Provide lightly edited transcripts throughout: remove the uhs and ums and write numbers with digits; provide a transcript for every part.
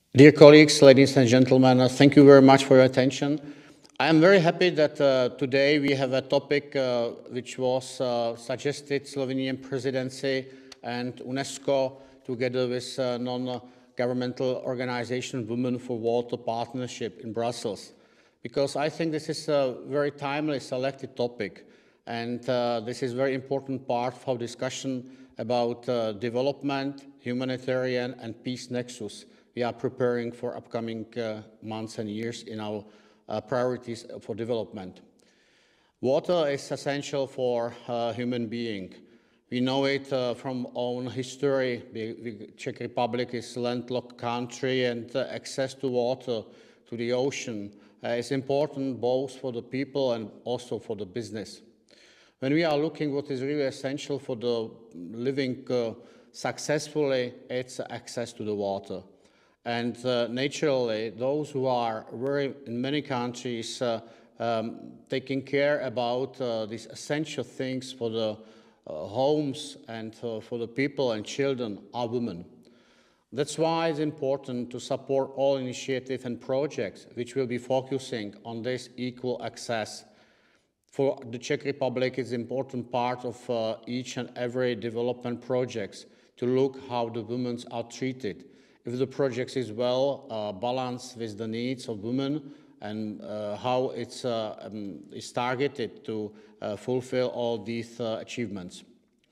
Dear colleagues, ladies and gentlemen, thank you very much for your attention. I am very happy that today we have a topic which was suggested Slovenian presidency and UNESCO together with non-governmental organization Women for Water Partnership in Brussels. Because I think this is a very timely selected topic, and this is a very important part of our discussion about development, humanitarian and peace nexus we are preparing for upcoming months and years in our priorities for development. Water is essential for human being. We know it from own history. The Czech Republic is a landlocked country, and access to water, to the ocean, is important both for the people and also for the business. When we are looking what is really essential for the living successfully, it's access to the water. And naturally, those who are in many countries taking care about these essential things for the homes and for the people and children are women. That's why it's important to support all initiatives and projects which will be focusing on this equal access. For the Czech Republic, it's an important part of each and every development projects to look how the women are treated. If the project is well balanced with the needs of women and how it's targeted to fulfill all these achievements.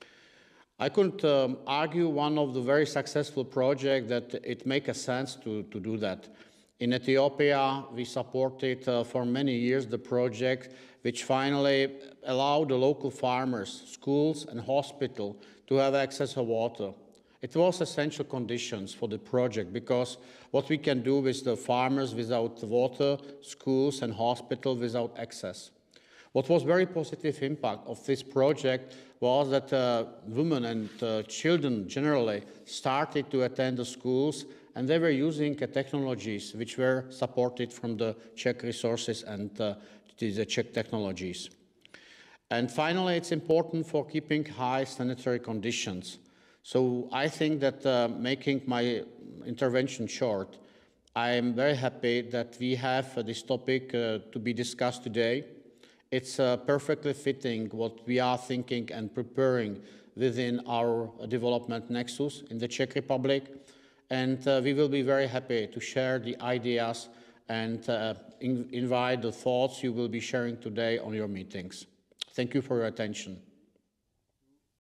I could argue one of the very successful projects that it makes sense to do that. In Ethiopia, we supported for many years the project which finally allowed the local farmers, schools and hospitals to have access to water. It was essential conditions for the project because what we can do with the farmers without water, schools and hospitals without access. What was very positive impact of this project was that women and children generally started to attend the schools, and they were using technologies which were supported from the Czech resources and the Czech technologies. And finally, it's important for keeping high sanitary conditions. So I think that making my intervention short, I am very happy that we have this topic to be discussed today. It's perfectly fitting what we are thinking and preparing within our development nexus in the Czech Republic. And we will be very happy to share the ideas and invite the thoughts you will be sharing today on your meetings. Thank you for your attention.